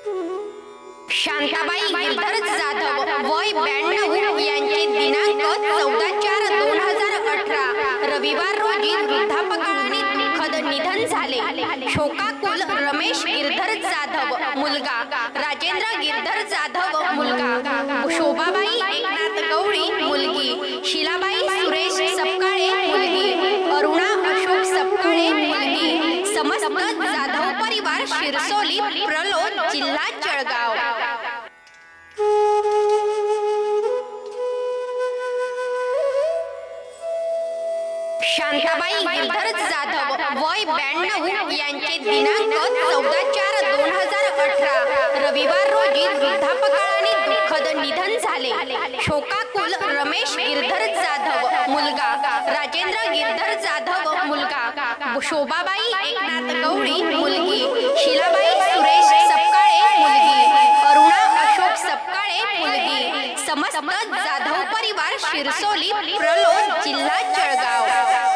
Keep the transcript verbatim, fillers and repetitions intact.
शांताबाई गिरधर जाधव वय ब्याण्णव यांचे दिनांक चौदा चार दोन हजार अठरा रविवार रोजी वृद्धापकाळाने दुःखद निधन झाले। शोकाकुल रमेश गिरधर जाधव मुलगा राजेंद्र गिरधर जाधव मुलगा शोभाबाई एकनाथ गवळी मुलगी शिलाबाई सुरेश सपकाळे मुलगी अरुणा अशोक सपकाळे मुलगी समस्त जाधव परिवार शिरसोली प्रलोद जिल्हा जळगाव। शांताबाई गिरधर जाधव वय ब्याण्णव यांचे दिनांक चौदा चार दोन हजार अठरा रविवार रोजी वृद्धापकाळाने दुःखद निधन झाले। शोकाकुल रमेश गिरधर जाधव मुलगा राजेंद्र गिरधर जाधव मुलगा शोभाबाई एकनाथ गवळी मुलगी शिलाबाई सुरेश सपकाळे मुलगी अरुणा अशोक सपकाळे मुलगी समस्त जाधव परिवार शिरसोली प्रलोद जिल्हा जळगाव।